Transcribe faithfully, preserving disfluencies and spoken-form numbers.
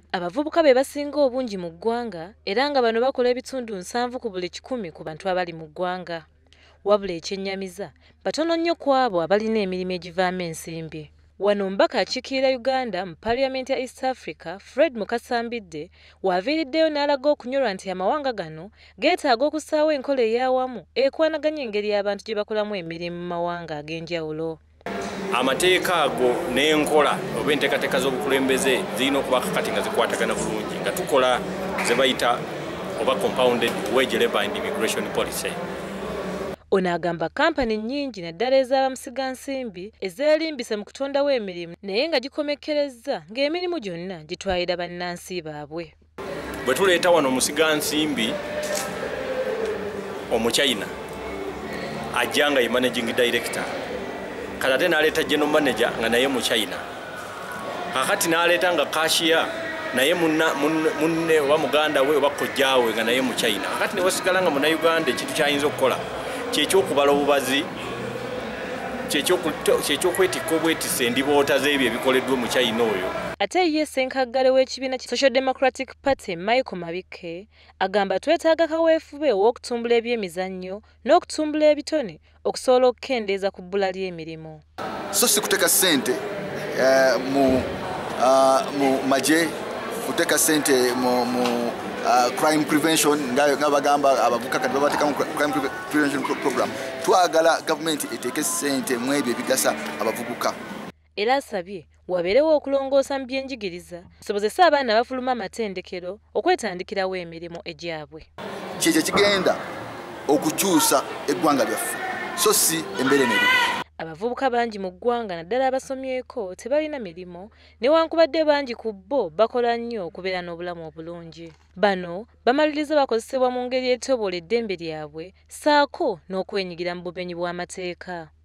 Abavubuka be basinga obungi mu ggwanga era nga bano bakola ebitundu nsanvu ku buli kikumi ku bantu abali mu ggwanga. Wabula ekyennyamiza batono nnyo ku abo abalina emirimu egivaamu ensimbi. Wano mbaka akiikirira Uganda mu Paaliyamenti ya East Africa, Fred Mukasambidde, w'aviiriddeyo n'alaga okunyolwa nti amawanga gano geetaaga okussaawo enkola ey'awamu ekwanaganya engeri abantu gye bakolamu emirimu mu mawanga ag'enjawulo. Amateeka ago n'enkola oba enteekateeka z'obukulembeze zirina okuba kakati nga zikwatagana bulungi nga tukola ze bayita oba compounded wage labour and immigration policy. Ono agamba kampani nnyingi naddala ez'abamusigansimbi ezeelimbise mu kutondawo emirimu naye nga gikomekkerezza ng'emirimu gyonna gitwalira bannansi baabwe. Bwe tuleeta wano omusigansimbi omuchina ajja nga ye managing director, kati ate n'aleeta general manager nga naye muchina, kakati n'aleeta nga cashier naye munne oba muganda we oba kojjaawe nga naye muchina, kakati ne wasigala nga munnayuganda ekintu kyayinza okukola kyekyokubala obubazi, kyekyokwetikka obwetisa endiboota z'ebyo ebikoleddwa mu China oyo. Ate ye ssenkaggale w'ekibiina ki Social Democratic Party Michael Mabike agamba twetaaga kaweefube ow'okutumbula ebyemizannyo n'okutumbula ebitone okusobola okukendeeza ku bbula ly'emirimu. So si kuteeka ssente mu magye, kuteeka ssente mu crime prevention nga bagamba abavubuka kati babateekamu crime prevention program. Twagala gavumenti eteeke ssente mu ebyo ebigasa abavubuka. Era asabye wabeerewo okulongoosa mu byenjigiriza kisobozese abaana abafuluma amatendekero okwetandikirawo emirimu egyabwe. Kyekyo kigenda okukyusa eggwanga lyaffe so si embeera eneri. Abavubuka bangi mu ggwanga naddala abasomyeko tebalina mirimu newankubadde bangi ku bo bakola nnyo okubeera n'obulamu obulungi. Bano bamaliriza bakozesebwa mu ngeri etoboola eddembe lyabwe ssaako n'okwenyigira mu bumenyi bw'amateeka.